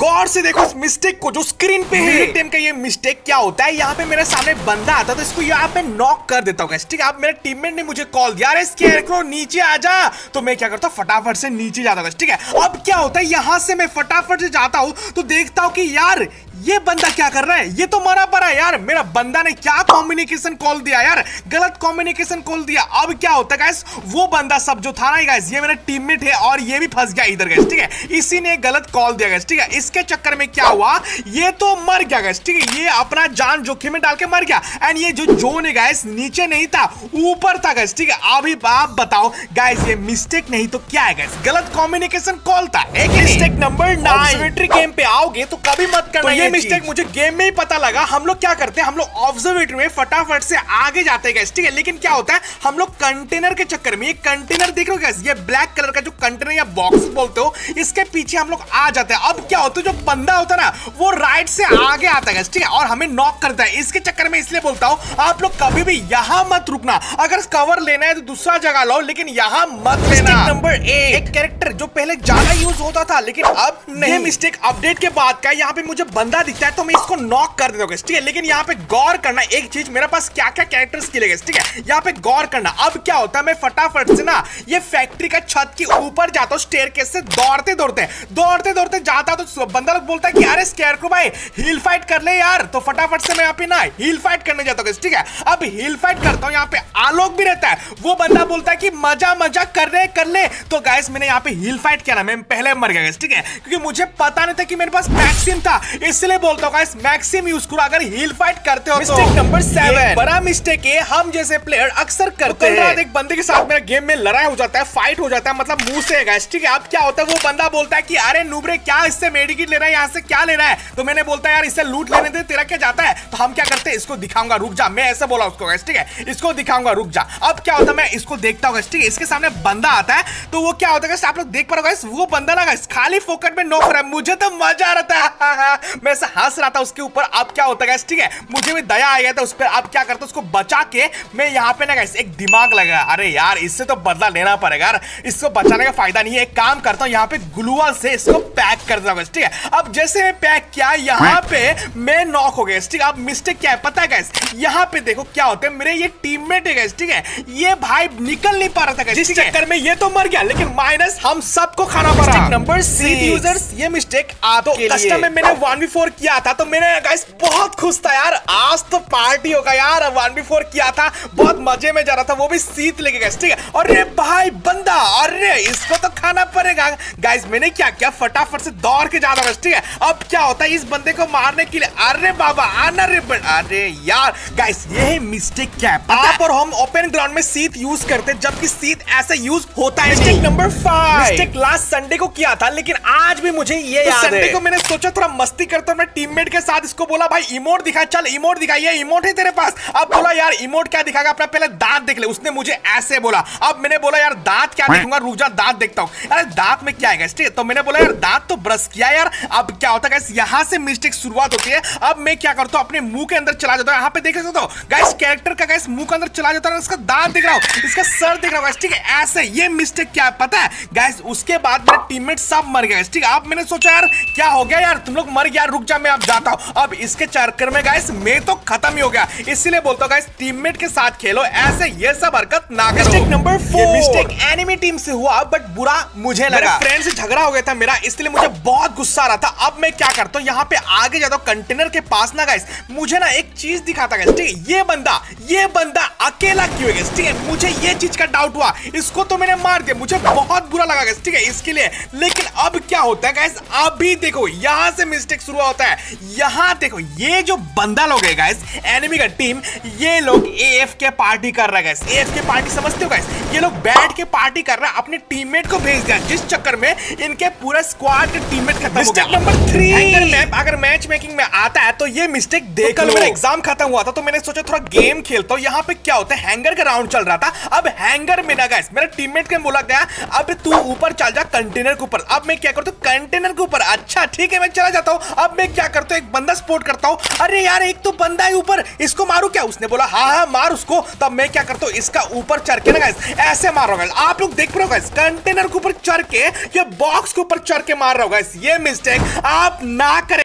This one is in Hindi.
गौर से देखो इस मिस्टेक को जो स्क्रीन पे है। टीम का ये मिस्टेक क्या होता है, यहाँ पे मेरे सामने बंदा आता है तो इसको यहाँ पे नॉक कर देता हूँ। ठीक है, अब मेरे टीममेट ने मुझे कॉल दिया, अरे स्केयरक्रो नीचे आ जा, तो मैं क्या करता हूँ फटाफट से नीचे जाता हूँ। ठीक है, अब क्या होता है, यहाँ से मैं फटाफट से जाता हूँ तो देखता हूँ कि यार ये बंदा क्या कर रहा है, ये तो मरा पड़ा है यार। मेरा बंदा ने क्या कम्युनिकेशन कॉल दिया यार, गलत कम्युनिकेशन कॉल दिया। अब क्या होता है गाइस, वो बंदा सब जो था ना गाइस, ये मेरा टीममेट है और ये भी फंस गया इधर गाइस। ठीक है, इसी ने गलत कॉल दिया गाइस। ठीक है, इसके चक्कर में क्या हुआ, ये तो मर गया गाइस। ठीक है, ये अपना जान जोखिम में डाल के मर गया। एंड ये जो जोन है गाइस नीचे नहीं था, ऊपर था गाइस। ठीक है, अभी आप बताओ गाइस, ये मिस्टेक नहीं तो क्या है गाइस, गलत कम्युनिकेशन कॉल था। एक मिस्टेक नंबर 9, ऑब्जर्वेटरी गेम पे आओगे तो कभी मत करना ये मिस्टेक। मुझे गेम में ही पता लगा। हम लोग क्या करते हैं, हम लोग ऑब्जर्वेटरी में फटाफट से आगे जाते हैं गाइस। ठीक है, लेकिन क्या होता है, हम लोग कंटेनर के चक्कर में, ये कंटेनर देख रहे हो गाइस, ये ब्लैक कलर का जो कंटेनर या बॉक्स बोलते हो, इसके पीछे हम लोग आ जाते हैं। अब क्या होता है, जो बंदा होता है ना वो राइट से आगे आता है गाइस। ठीक है, और हमें नॉक करता है। इसके चक्कर में इसलिए बोलता हूं आप लोग कभी भी यहां मत रुकना। अगर कवर लेना है तो दूसरा जगह लो, लेकिन यहां मत लेना। नंबर 1, एक कैरेक्टर जो पहले ज्यादा यूज होता था लेकिन अब नहीं, मिस्टेक अपडेट के बाद का। यहाँ पे मुझे बंदा दिखता है तो मैं इसको नॉक कर देता हूँ। ठीक है, लेकिन यहाँ पे गौर करना एक चीज, मेरे पास क्या क्या कैरेक्टर्स के लिए। ठीक है, यहाँ पे गौर करना। अब क्या होता है, मैं फटाफट से ना ये फैक्ट्री का छत के ऊपर जाता हूँ, स्टेयरकेस से दौड़ते दौड़ते जाता हूँ तो बंदा लोग बोलता है कि अरे स्केयरक्रो भाई हील फाइट कर ले यार, तो फटाफट से मैं यहाँ पे ना हील फाइट करने जाता हूँ। ठीक है, अब हील फाइट करता हूँ, यहाँ पे आलोक भी रहता है। वो बंदा बोलता है कि मजा कर ले, तो गाइस मैंने यहाँ पे हील फाइट किया ना, मैं पहले मर गया। ठीक है, क्योंकि मुझे पता नहीं था कि मेरे पास मैक्सिम था, इसलिए बोलता हूँ गाइस मैक्सिम यूज करो अगर हील फाइट करते हो। मिस्टेक नंबर 7, बड़ा मिस्टेक है हम जैसे प्लेयर अक्सर करते हैं। एक बंदे के साथ मेरा गेम में लड़ाई हो जाता है, फाइट हो जाता है, मतलब मुंह से गाइस। ठीक है, अब क्या होता है, वो बंदा बोलता है कि अरे नूबरे क्या इससे मेडिकिट ले रहा है, यहाँ से क्या ले रहा है, तो मैंने बोलता है यार इससे लूट लेने दे, तेरा क्या जाता है। तो हम क्या करते हैं, इसको दिखाऊंगा रुक जा, मैं ऐसे बोला उसको गाइस। ठीक है, इसको दिखाऊंगा रुक जा। अब क्या होता है, मैं इसको देखता हूँ। ठीक है, इसके सामने बंदा आता है तो वो क्या होता है, आप लोग देख पा रहे हो, वो बंदा ना गाइस खाली फोकट में नॉक रहा है। मुझे तो मजा आ रहा था, मैं ऐसा हंस रहा था उसके ऊपर। अब क्या होता है गाइस, ठीक है, मुझे भी दया आ गया था उस पर। अब क्या करता, उसको बचा के मैं यहाँ पे ना गाइस एक दिमाग लगा, अरे यार इससे तो बदला लेना पड़ेगा यार, इसको बचाने का फायदा नहीं है। एक काम करता हूँ, यहाँ पे ग्लूवॉल से इसको पैक कर देता हूँ। ठीक है, अब जैसे मैं पैक किया, यहाँ पे मैं नॉक हो गया। ठीक है, अब मिस्टेक क्या है पता है गाइस, यहाँ पे देखो क्या होता है, मेरे ये टीममेट है गाइस। ठीक है, ये भाई निकल नहीं पा रहा था गाइस, जिस चक्कर में ये तो मर गया, लेकिन माइनस हम सबको खाना पड़ा। मिस्टेक नंबर 6, यूजर्स ये मिस्टेक आपके लिए। कस्टम में मैंने 1v4 किया था तो मैंने गाइस बहुत खुश था यार, आज तो पार्टी होगा यार। 1v4 किया था, बहुत मजे में जा रहा था, वो भी सीत लेके गाइस। ठीक है, अरे भाई बंदा, अरे इसको तो खाना पड़ेगा गाइस। मैंने क्या किया, फटाफट से दौड़ के जा रहा है। ठीक है, अब क्या होता है, इस बंदे को मारने के लिए, अरे बाबा आना रे, अरे यार गाइस ये मिस्टेक क्या है, आप और हम ओपन ग्राउंड में सीट यूज करते हैं, जबकि सीट ऐसे यूज होता है। Mistake number 5, mistake last Sunday को किया था, लेकिन आज भी मुझे ये याद है। संडे को मैंने सोचा थोड़ा मस्ती करता हूं, मैं टीममेट के साथ इसको बोला भाई इमोट दिखा, चल इमोट दिखा, ये इमोट है तेरे पास। अब बोला यार इमोट क्या दिखाएगा, अपना पहले दांत देख ले। उसने मुझे ऐसे बोला, अब मैंने बोला यार दांत क्या देखूंगा, रुक जा दांत देखता हूं। अरे दांत में क्या है गाइस, ठीक है, तो मैंने बोला यार दांत तो ब्रश किया यार। अब क्या होता है गाइस, यहां से मिस्टेक शुरुआत होती है। अब मैं क्या करता हूं, अपने मुंह के अंदर चला जाता हूं, यहां पे देख सकते हो गाइस कैरेक्टर का गाइस मुंह के अंदर चला जाता है, इसका दांत दिख रहा हूं, इसका सर दिख रहा है गाइस। ठीक है, ऐसे ये मिस्टेक क्या है पता है गाइस, उसके बाद मेरे टीममेट सब मर गए। ठीक है, अब मैंने सोचा यार क्या हो गया यार, तुम लोग मर गया, रुक जा मैं अब जाता हूं। अब इसके चक्कर में गाइस मैं तो खत्म ही हो गया, इसलिए बोलता हूं गाइस टीममेट के साथ खेलो, ऐसे ये सब हरकत ना करो। Mistake number 4, mistake enemy team से हुआ बट बुरा मुझे लगा। फ्रेंड से झगड़ा हो गया था मेरा, इसलिए मुझे बहुत गुस्सा आ रहा था। अब मैं क्या करता हूं, यहाँ पे आगे जाता हूं कंटेनर के पास ना गाइस, मुझे ना एक चीज दिखाता गाइस। ठीक है, ये बंदा अकेला क्यों है गाइस। ठीक है, मुझे ये चीज का डाउट हुआ, इसको तो मैंने मार दिया, मुझे बहुत बुरा लगा गाइस। ठीक है, इसके लिए, लेकिन अब क्या होता है गाइस, अभी देखो यहां से मिस्टेक शुरू होता है। यहां देखो ये जो बंदा लोग है गाइस, एनिमी का टीम, ये लोग एएफके पार्टी कर रहा है गाइस। एएफके पार्टी समझते हो गाइस, ये लोग बैठ के पार्टी कर रहा है, अपने टीममेट को भेज दिया, जिस चक्कर में इनके पूरा स्क्वाड के टीममेट खत्म हो गया। नंबर 3, अगर मैच मेकिंग में आता है तो ये मिस्टेक देख लो। मेरा एग्जाम खत्म हुआ था तो मैंने सोचा थोड़ा गेम खेलता हूं। यहाँ पे क्या होता है, हैंगर का राउंड चल रहा था। अब हैंगर में ना गाइस मेरा टीममेट के बोला गया अब तू ऊपर चल जा कंटेनर के ऊपर। अब मैं क्या करता हूं, कंटेनर के ऊपर, अच्छा ठीक है मैं चला जाता हूं। अब अब मैं क्या करता हूँ, एक बंदा स्पॉट करता हूँ। अरे यार एक तो बंदा है ऊपर, इसको मारू क्या? उसने बोला हाँ हाँ मार उसको। तब मैं क्या करता हूँ, इसका ऊपर चढ़ के ना गाइस ऐसे मार रहा हूँ। आप लोग देख रहे हो गाइस, कंटेनर के ऊपर चढ़ के या बॉक्स के ऊपर चढ़ के मार रहा हूँ गाइस। ये मिस्टेक आप ना करें।